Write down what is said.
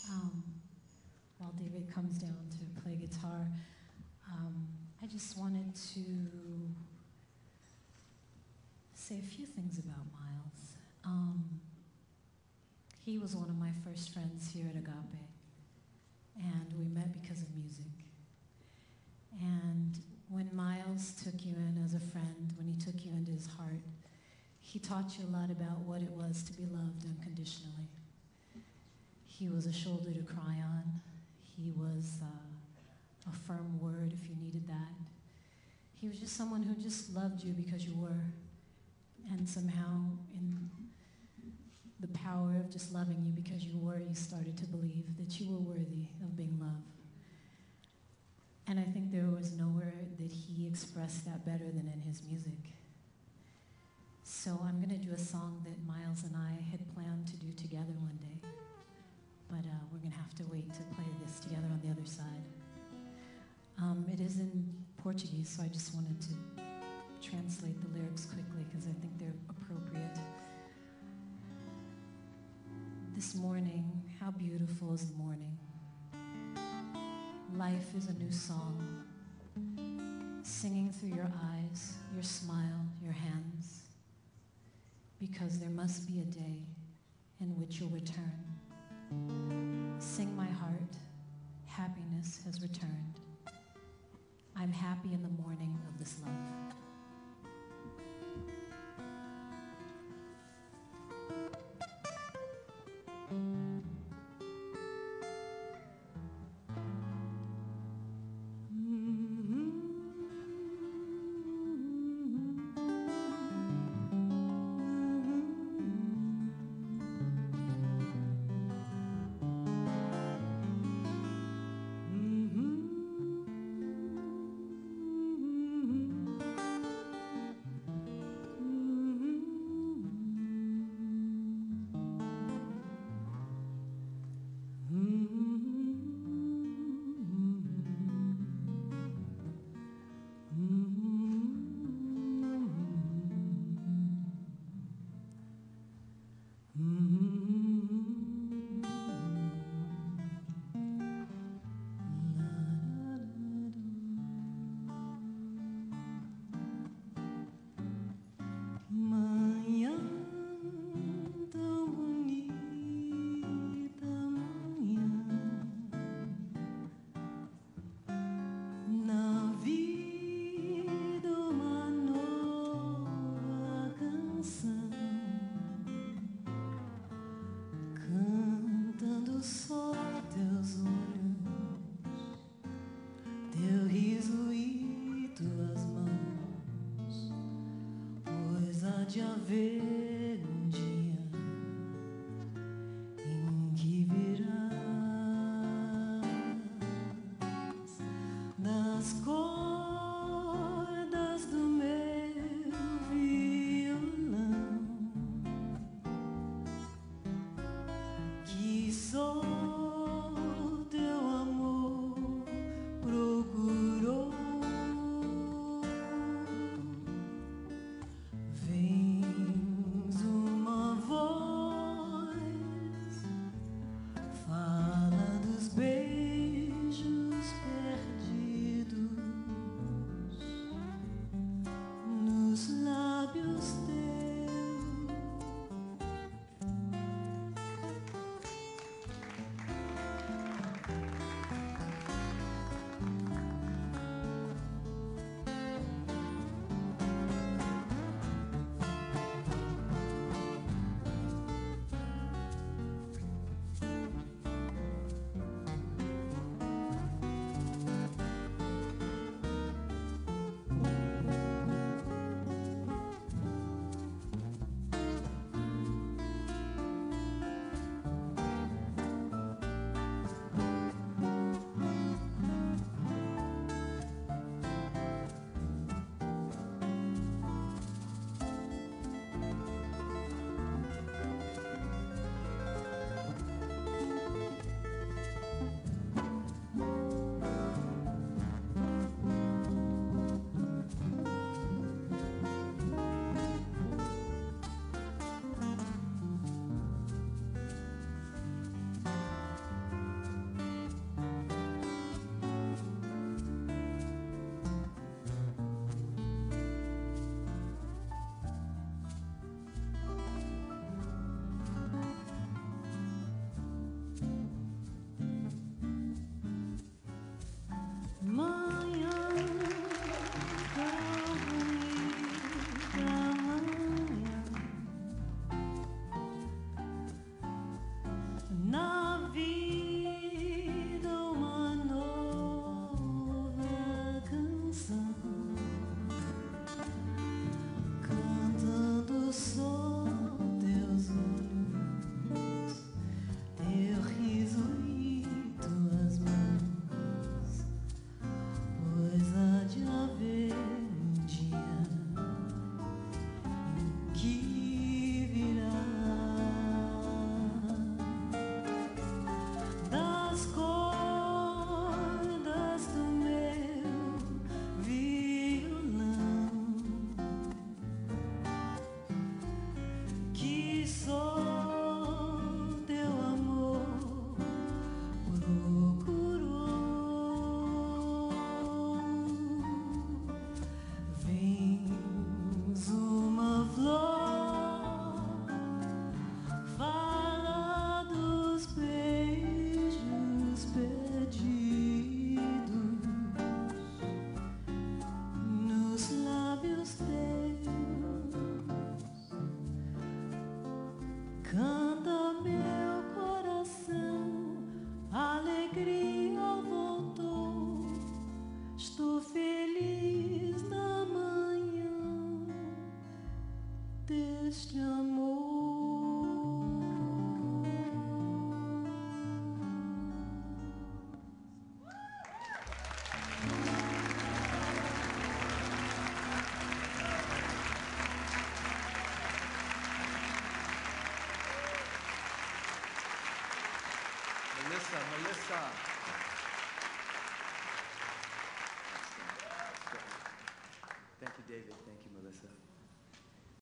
Um, while David comes down to play guitar, I just wanted to say a few things about Miles. He was one of my first friends here at Agape, and we met because of music. And when Miles took you in as a friend, when he took you into his heart, he taught you a lot about what it was to be loved unconditionally. He was a shoulder to cry on. He was a firm word if you needed that. He was just someone who just loved you because you were. And somehow, in the power of just loving you because you were, you started to believe that you were worthy of being loved. And I think there was nowhere that he expressed that better than in his music. So I'm going to do a song that Miles and I had planned to do together one day. But we're going to have to wait to play this together on the other side. It is in Portuguese, so I just wanted to translate the lyrics quickly because I think they're appropriate. This morning, how beautiful is the morning. Life is a new song, singing through your eyes, your smile, your hands, because there must be a day in which you'll return. Sing my heart, happiness has returned. I'm happy in the morning of this love. as cordas do meu violão, que só teu amor procurou. Vens uma flor, fala dos beijos perdidos nos lábios teus. Canta meu coração, a alegria voltou. Estou feliz na manhã deste amor. Melissa. Thank you, David.